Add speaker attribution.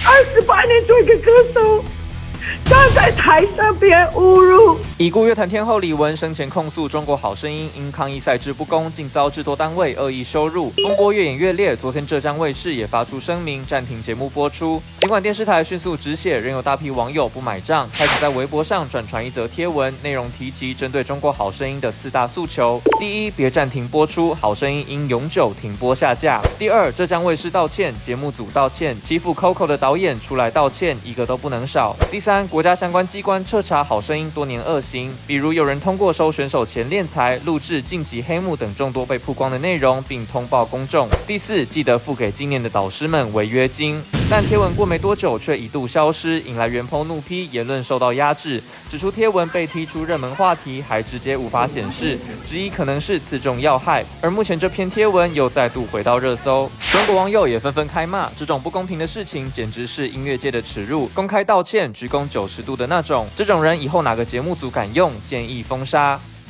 Speaker 1: 28年做一个歌手，他在台上被人侮辱。
Speaker 2: 已故乐坛天后李玟生前控诉《中国好声音》因抗议赛制不公，竟遭制作单位恶意羞辱，风波越演越烈。昨天浙江卫视也发出声明，暂停节目播出。尽管电视台迅速止血，仍有大批网友不买账，开始在微博上转传一则贴文，内容提及针对《中国好声音》的4大诉求：第一，别暂停播出，《好声音》应永久停播下架；第二，浙江卫视道歉，节目组道歉，欺负 Coco 的导演出来道歉，一个都不能少；第三，国家相关机关彻查《好声音》多年恶行，比如有人通过收选手钱敛财、录制晋级黑幕等众多被曝光的内容，并通报公众。第四，记得付给今年的导师们违约金。但贴文过没多久却一度消失，引来原 po 怒批，言论受到压制，指出贴文被踢出热门话题，还直接无法显示，质疑可能是刺中要害。而目前这篇贴文又再度回到热搜，中国网友也纷纷开骂，这种不公平的事情简直是音乐界的耻辱，公开道歉，鞠躬90度的那种，这种人以后哪个节目组敢用，建议封杀。